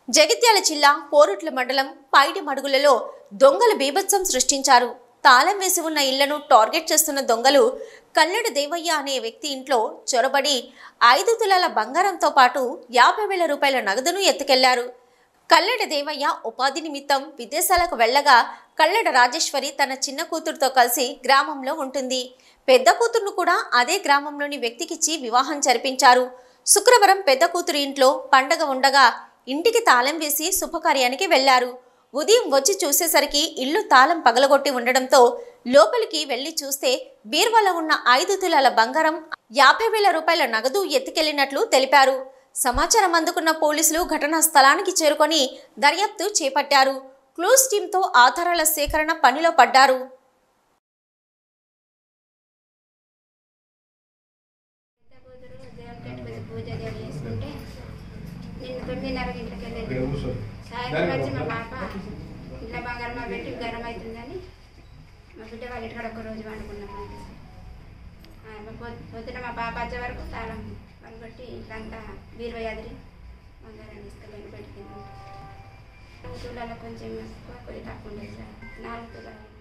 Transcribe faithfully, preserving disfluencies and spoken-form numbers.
జగిత్యాల జిల్లా పోరుట్ల మండలం పైడిమడుగులలో దొంగలు బీభత్సం సృష్టించారు. తాళం వేసి ఉన్న ఇళ్లను టార్గెట్ చేస్తున్న దొంగలు కల్లెడ దేవయ్య అనే వ్యక్తి ఇంట్లో చొరబడి ఐదు తులాల బంగారంతో పాటు యాభై వేల రూపాయల నగదును ఎత్తుకెళ్లారు. కల్లెడ దేవయ్య ఉపాధి నిమిత్తం విదేశాలకు వెళ్లగా కల్లెడ రాజేశ్వరి తన చిన్న కూతురుతో కలిసి గ్రామంలో ఉంటుంది. పెద్ద కూతురును కూడా అదే గ్రామంలోని వ్యక్తికిచ్చి వివాహం జరిపించారు. శుక్రవారం పెద్ద కూతురు ఇంట్లో పండగ ఉండగా ఇంటికి తాళం వేసి శుభకార్యానికి వెళ్లారు. ఉదయం వచ్చి చూసేసరికి ఇల్లు తాళం పగలగొట్టి ఉండడంతో లోపలికి వెళ్లి చూస్తే బీర్వాలో ఉన్న ఐదు తులాల బంగారం, యాభై వేల రూపాయల నగదు ఎత్తుకెళ్లినట్లు తెలిపారు. సమాచారం అందుకున్న పోలీసులు ఘటనా స్థలానికి చేరుకొని దర్యాప్తు చేపట్టారు. క్లూస్ టీంతో ఆధారాల సేకరణ పనిలో పడ్డారు. సాయంత్రం వచ్చి మా పాప ఇంట్లో బంగారం మా పెట్టి గరం అవుతుందని మా బిడ్డ వాళ్ళ ఇంటికాడ ఒక రోజు వండుకున్నాం. పొద్దున మా పాప వచ్చే వరకు తాళం వాళ్ళు బట్టి ఇంట్లంతా బీరువా ఎదిరి బంగారాన్ని తీసుకెళ్ళి పెట్టుకుంటాం. తులాల కొంచెం ఎక్కువ కొద్ది తక్కువ ఉంటుంది సార్. నాలుగు తులాలు